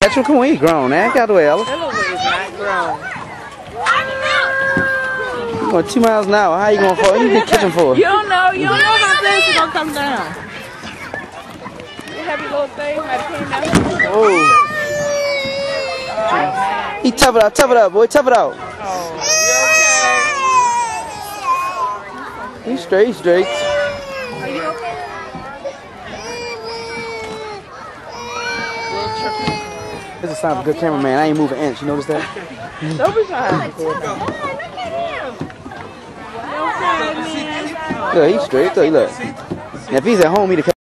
Patrick, come on, he grown, né? Get out the way, Ella. Ella is not grown. You going 2 miles an hour. How you going fall? You been tripping for? You don't know how fast you're gonna come down. You have your little thing, might have came down. Oh. He tough it out, boy, tough it out. Oh, you okay? He's straight, Are you okay? This is a sign of a good cameraman. I ain't moving an inch. You notice that? Don't be trying. Look, he's straight. Look. Now, if he's at home, he'd have